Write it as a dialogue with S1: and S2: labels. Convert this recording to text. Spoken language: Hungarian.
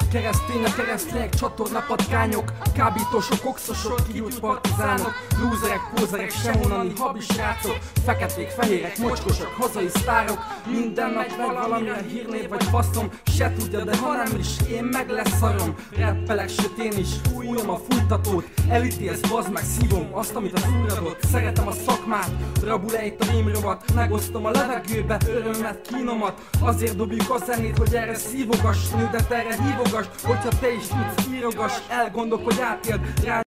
S1: Keresztények, keresztények, csatorna patkányok, kábítósok, oxosok, kiút partizánok, lúzerek, pózerek, semonani, habi srácok, feketék, fehérek, mocskosok, hazai sztárok. Minden nap van valamilyen hírnév vagy faszom, se tudja, de ha nem is, én meg leszarom. Rappelek, sőt én is fújom a fújtatót, elítélsz, bazd meg, szívom azt, amit az úr adott. Szeretem a szakmát, rabul-e itt a rémrovat, megosztom a levegőbe örömet, kínomat. Azért dobjuk a zenét, hogy erre szívogass, nődet erre hívogass, hogyha te is tudsz, írogass, elgondolkodj, átéld rá.